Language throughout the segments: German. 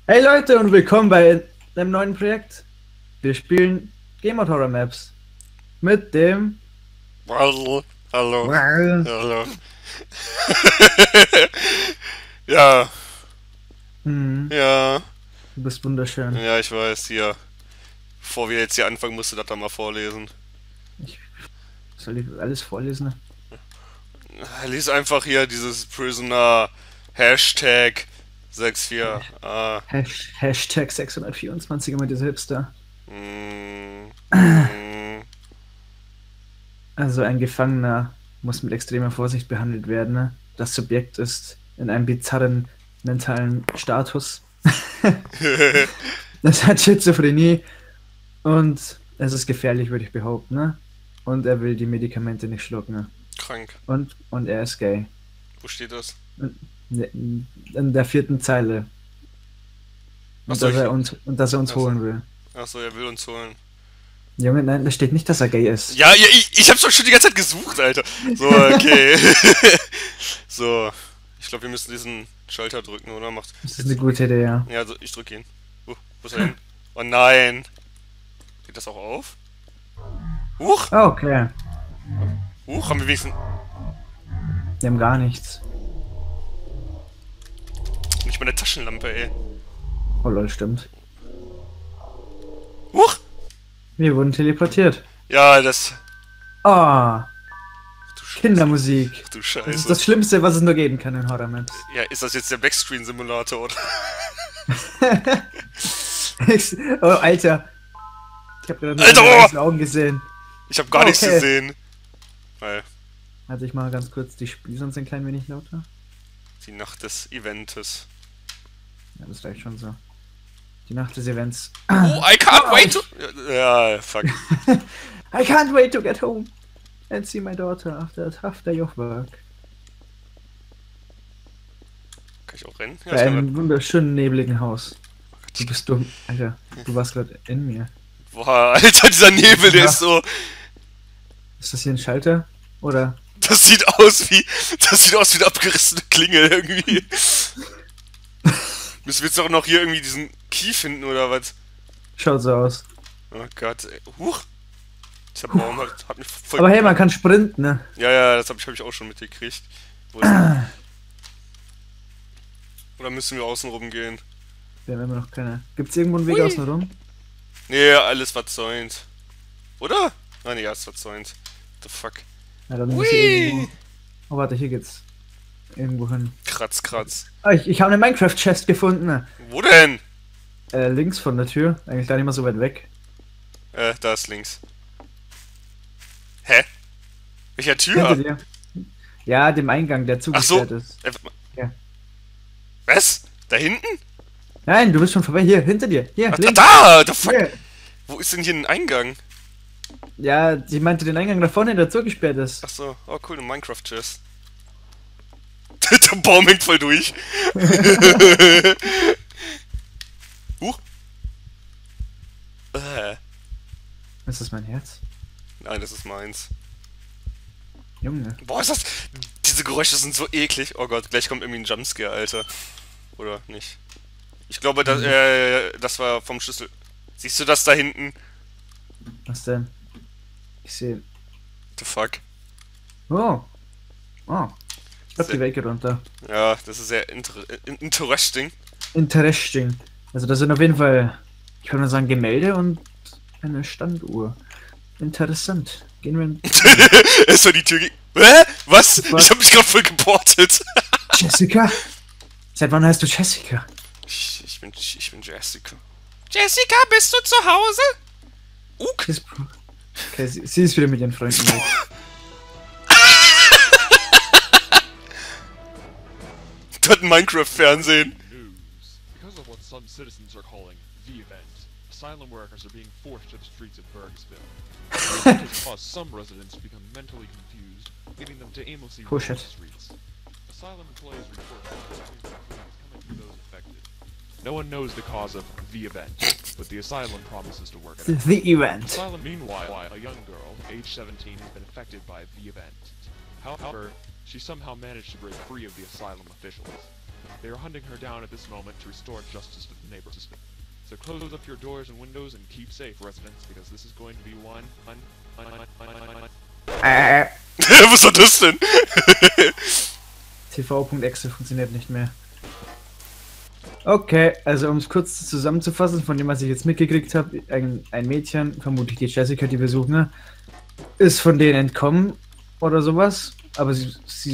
Hey Leute und willkommen bei einem neuen Projekt. Wir spielen Game of Horror Maps mit dem... Hallo, hallo, Du hallo. Ja, ja, bist wunderschön. ja, ich weiß, hier. Bevor wir jetzt hier anfangen, musst du das dann mal vorlesen. Ich, soll ich alles vorlesen? Lies einfach hier dieses Prisoner Hashtag 64. Hashtag 624 immer diese Hipster. Mm, mm, Also ein Gefangener muss mit extremer Vorsicht behandelt werden. Ne? Das Subjekt ist in einem bizarren mentalen Status. Das hat Schizophrenie und es ist gefährlich, würde ich behaupten. Ne? Und er will die Medikamente nicht schlucken. Ne? Krank. Und er ist gay. Wo steht das? In der 4. Zeile. Und Achso, dass er uns achso, holen will. achso, er will uns holen. Junge, nein, da steht nicht, dass er gay ist. Ja, ja, ich hab's doch schon die ganze Zeit gesucht, Alter. So, okay. So, ich glaube, wir müssen diesen Schalter drücken, oder? Macht. Das ist eine gute Idee, ja. Ja, also ich drücke ihn. Wo ist er hin? Oh nein. Geht das auch auf? Huch! Ah, okay. Huch, haben wir wenigstens Wir haben gar nichts. nicht mal eine Taschenlampe, ey. Oh lol, stimmt. Huch! Wir wurden teleportiert. Ja, das. Ah, Du Scheiße. Kindermusik. Ach du Das ist Scheiße. das Schlimmste, was es nur geben kann in Horror Maps. Ja, ist das jetzt der Backscreen-Simulator, oder? Oh, Alter. Ich hab gerade nur Alter, deine oh! weißen Augen gesehen. Ich habe gar nichts Okay. gesehen. Weil Also ich mache ganz kurz die Spiele sonst ein klein wenig lauter. die Nacht des Eventes. Ja, das reicht schon so. Die Nacht des Events. Oh, I can't wait to. Ja, fuck. I can't wait to get home and see my daughter after a tough day of work. Kann ich auch rennen? Ja, Bei ich kann einem rennen. wunderschönen nebligen Haus. Du bist dumm. Alter, du warst gerade in mir. Boah, Alter, dieser Nebel, der Ja. ist so. Ist das hier ein Schalter? Oder? Das sieht aus wie. Das sieht aus wie eine abgerissene Klingel irgendwie. Müssen wir jetzt doch noch hier irgendwie diesen Key finden oder was? Schaut so aus. Oh Gott, ey. Huch! Dieser Baum hat mich voll. Aber hey, man kann sprinten, ne? Ja, ja, das hab ich auch schon mitgekriegt. Wo ist Oder müssen wir außen rum gehen? Wir haben immer noch keine. Gibt's irgendwo einen Weg Hui. außen rum? Nee, alles verzäunt. Oder? Nein, nee, alles verzäunt. The fuck. Ja, dann muss ich irgendwo. Oh, warte, hier geht's. Irgendwo hin. Kratz, kratz. Ah, ich habe eine Minecraft-Chest gefunden. Ne? Wo denn? Links von der Tür. Eigentlich gar nicht mal so weit weg. Da ist links. Hä? Welcher Hinter Tür? dir. Ja, dem Eingang, der Ach so. zugesperrt ist. Ja. Was? Da hinten? Nein, du bist schon vorbei. Hier, hinter dir. Hier, Ach, links. da! The fuck? Hier. Wo ist denn hier ein Eingang? Ja, sie meinte den Eingang da vorne, der zugesperrt ist. Ach so, oh cool, eine Minecraft-Chest. Der Baum hängt voll durch. Huch. Ist das mein Herz? Nein, das ist meins. Junge. Boah, ist das. Diese Geräusche sind so eklig. Oh Gott, gleich kommt irgendwie ein Jumpscare, Alter. Oder nicht? Ich glaube, das war vom Schlüssel. Siehst du das da hinten? Was denn? Ich sehe. The fuck? Oh. Oh. Ich hab die Wecke runter. Ja, das ist sehr interesting. Interesting. Also das sind auf jeden Fall, ich kann nur sagen, Gemälde und eine Standuhr. Interessant. Gehen wir in... Es war die Tür Hä? Was? Was? Ich hab mich gerade voll geportet. Jessica? Seit wann heißt du Jessica? Ich bin Jessica. Jessica, bist du zu Hause? Sie ist, okay, sie ist wieder mit ihren Freunden weg. Du hast ein Minecraft-Fernsehen. News. Because of what some citizens are calling the event, asylum workers are being forced to the streets of Bergsville. The event has caused some residents to become mentally confused, leading them to aimlessly roam Push the it. streets. Asylum employees report coming to those affected. No one knows the cause of the event, but the asylum promises to work it out. The event. Asylum, meanwhile, a young girl, age 17, has been affected by the event. However, she somehow managed to break free of the asylum officials. They are hunting her down at this moment to restore justice to the neighbors. So close up your doors and windows and keep safe, residents, because this is going to be one. Was war das denn? TV.exe funktioniert nicht mehr. Okay, also um es kurz zusammenzufassen, von dem, was ich jetzt mitgekriegt habe, ein Mädchen, vermutlich die Jessica, die wir suchen, ne, ist von denen entkommen oder sowas, aber sie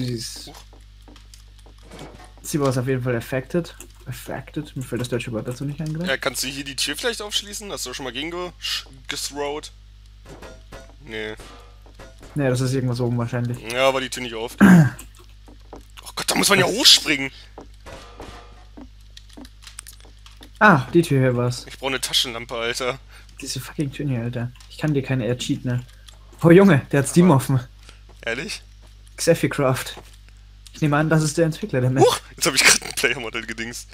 war auf jeden Fall affected. Mir fällt das deutsche Wort dazu nicht ein. Ja, kannst du hier die Tür vielleicht aufschließen? Hast du schon mal gesrowt? Nee. Ne, das ist irgendwas oben wahrscheinlich. Ja, aber die Tür nicht auf. Oh Gott, da muss man ja hochspringen. Ah, die Tür hier war's. Ich brauche eine Taschenlampe, Alter. Diese fucking Tür hier, Alter. Ich kann dir keine Air-Cheat, ne? Oh Junge, der hat Steam offen. Ehrlich? Xephi-Craft. Ich nehme an, das ist der Entwickler der Map. Jetzt habe ich gerade ein Player-Modell gedingst.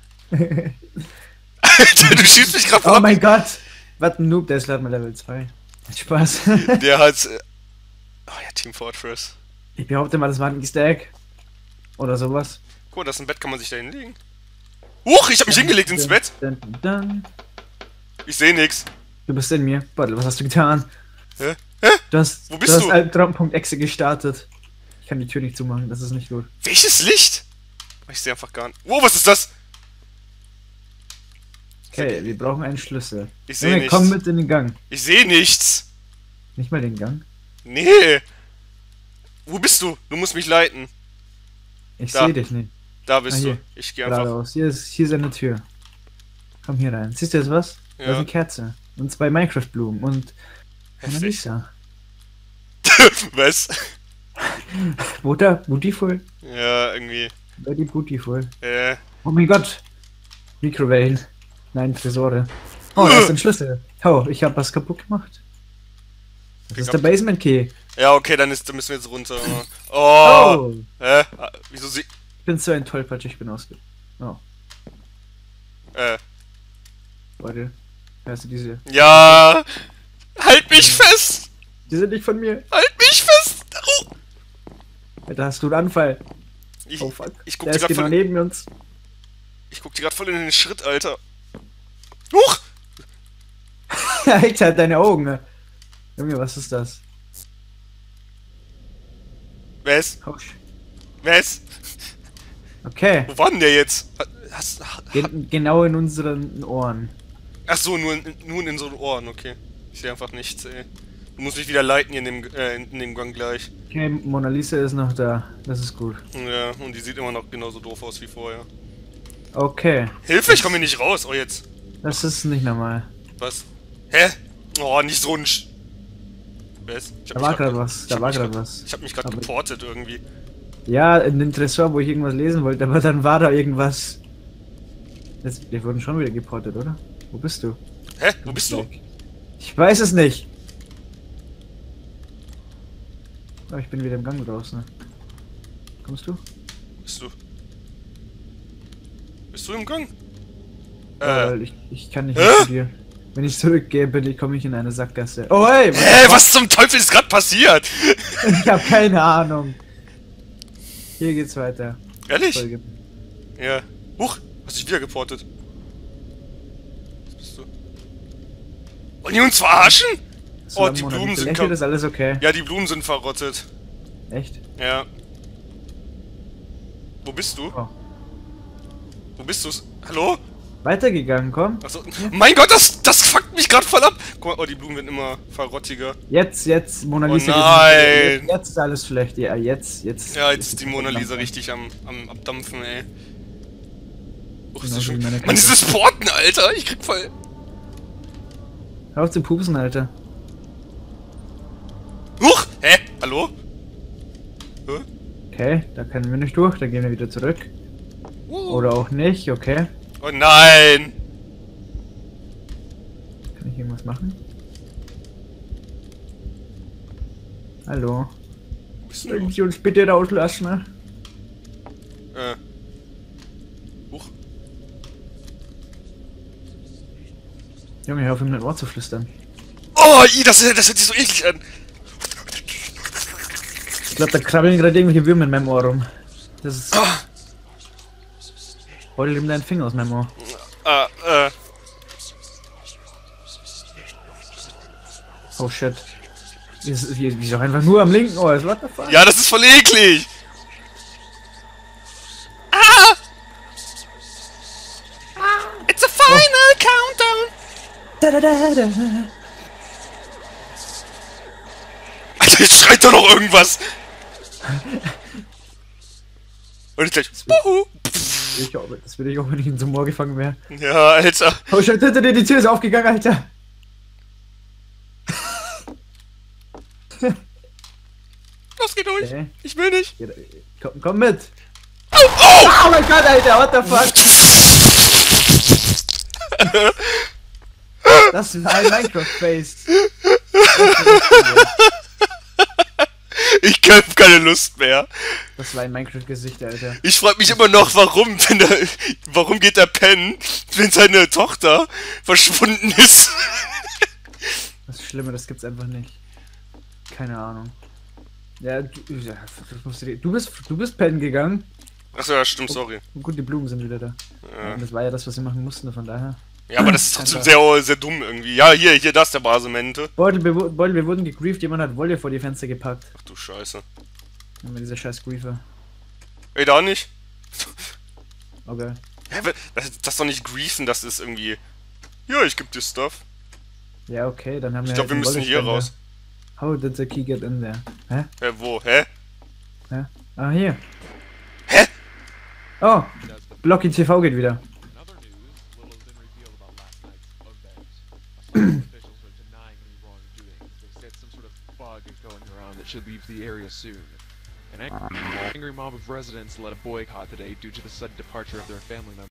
Alter, du schießt mich gerade Oh ab. mein Gott! Was ein Noob, der ist gerade mal Level 2. Hat Spaß. Der hat... Oh ja, Team Fortress. Ich behaupte mal, das war ein Easter Egg. Oder sowas. Guck mal, das ist ein Bett, kann man sich da hinlegen. Huch, ich hab mich hingelegt ins Bett. Ich sehe nix. Du bist in mir. Warte, was hast du getan? Hä? Du hast, Wo bist du? Albtraum.exe gestartet. Ich kann die Tür nicht zumachen, das ist nicht gut. Welches Licht? Ich sehe einfach gar nicht. Wow, was ist das? Okay, wir brauchen einen Schlüssel. Ich sehe nichts. Komm mit in den Gang. Ich sehe nichts. Nicht mal den Gang? Nee. Wo bist du? Du musst mich leiten. Ich Da. sehe dich nicht. Da bist hier. du. Ich gehe einfach. Geradeaus. Hier ist eine Tür. Komm hier rein. Siehst du jetzt was? Da ist Ja. eine Kerze. Und 2 Minecraft-Blumen. Und Heftig. Lisa. Was? Beautiful. Ja, irgendwie. Very beautiful. Äh. Oh mein Gott. Mikrowellen. Nein, Tresore. Oh, da ist ein Schlüssel. Oh, ich habe was kaputt gemacht. Das ist der Basement Key. Ja, okay, dann müssen wir jetzt runter. Oh. Oh. Wieso sie... Ich bin so ein Tollpatsch, ich bin ausge... Oh, warte. Hörst du diese? Ja. Halt mich fest. Die sind nicht von mir. Halt mich fest. Oh. Da hast du einen Anfall. Ich, Oh fuck. ich guck Der dir ist gerade genau voll... neben uns. Ich guck dir gerade voll in den Schritt, Alter. Huch. Alter, deine Augen. Ne? Junge, was ist das? Was? Oh, Was? okay. Wo war denn der jetzt? Genau in unseren Ohren. Ach so, nur in so Ohren, okay. Ich sehe einfach nichts, ey. Du musst mich wieder leiten hier in dem Gang gleich. Okay, Mona Lisa ist noch da. Das ist gut. Ja, und die sieht immer noch genauso doof aus wie vorher. Okay. Hilfe, ich komme hier nicht raus. Oh, jetzt. Das ist nicht normal. Was? Hä? Oh, nicht so ein Was? Da war gerade was. Da war gerade was. Ich hab mich gerade Aber- geportet irgendwie. Ja, in den Tresor, wo ich irgendwas lesen wollte, aber dann war da irgendwas. Wir wurden schon wieder geportet, oder? Wo bist du? Hä? Wo bist du? Ich weiß es nicht. Oh, ich bin wieder im Gang draußen. Kommst du? Bist du? Bist du im Gang? Weil ich kann nicht mehr zu dir. Wenn ich zurückgehe, komme ich in eine Sackgasse. Oh hey! Hä? Was zum Teufel ist gerade passiert? Ich habe keine Ahnung. Hier geht's weiter. Ehrlich? Folge. Ja. Huch, hast dich wieder geportet. Was bist du? Wollen die uns verarschen? Oh, die Blumen sind kaputt. Ist alles okay. Ja, die Blumen sind verrottet. Echt? Ja. Wo bist du? Oh. Wo bist du? Hallo? Weitergegangen, komm. Achso. Mein Gott, das fuckt mich gerade voll ab. Guck mal, oh, die Blumen werden immer verrottiger. Jetzt, Mona Oh Lisa. nein. Jetzt ist alles schlecht. Ja, jetzt. Ja, jetzt ist die Mona Lisa richtig am Abdampfen, ey. Oh, ist Genau das schon... wie meine Mann, ist das Porten, Alter? Ich krieg voll... Hör auf zu pupsen, Alter. Huch! Hä? Hallo? Hä? Okay, da können wir nicht durch, dann gehen wir wieder zurück. Oder auch nicht, okay. Oh nein! Kann ich irgendwas machen? Hallo? Wo bist du? Können Sie uns bitte rauslassen, ne? Huch. Junge, hör auf, ihm in den Ohr zu flüstern. Oh, das hört sich so eklig an. Ich glaube, da krabbeln gerade irgendwelche Würmer in meinem Ohr rum. Das ist... Beutel ihm deinen Finger aus, Memo. Oh shit. Wieso einfach nur am linken Ohr ist? What the fuck? Ja, das ist voll eklig! Ah! It's a final countdown! Alter, jetzt schreit doch noch irgendwas! Und ich gleich. Buhu. Das würde ich auch, wenn ich in so einem Moor gefangen wäre. Ja, Alter. Oh shit, hinter dir, die Tür ist aufgegangen, Alter. Los, geh durch! Okay. Ich will nicht! Komm mit! Oh, oh! Oh mein Gott, Alter, what the fuck? Das war ein Minecraft-Face. Ich hab keine Lust mehr. Das war ein Minecraft-Gesicht, Alter. Ich frag mich immer noch, warum geht er pennen, wenn seine Tochter verschwunden ist. Das ist schlimmer, das gibt's einfach nicht. Keine Ahnung. Ja, du bist pennen gegangen. Achso, ja, stimmt, sorry. Gut, die Blumen sind wieder da. Ja. Das war ja das, was sie machen mussten, von daher. Ja, aber das ist trotzdem sehr, sehr dumm irgendwie. Ja, hier, das ist der Basemente. Beutel, wir wurden gegrieft, jemand hat Wolle vor die Fenster gepackt. Ach du Scheiße. Immer dieser scheiß Griefer. Ey, da nicht? Okay. Das ist doch nicht griefen, das ist irgendwie... Ja, ich geb dir Stuff. Ja, okay, dann haben wir Ich glaube, wir einen müssen hier Wollespender. raus. How did the key get in there? Hä? Hä, wo? Hä? Hä? Ah, hier. Hä? Oh, Blocky TV geht wieder. In other news, little has been revealed about last night's event. Some officials are denying any wrongdoing. They said some sort of bug is going around that should leave the area soon. An angry mob of residents led a boycott today due to the sudden departure of their family members.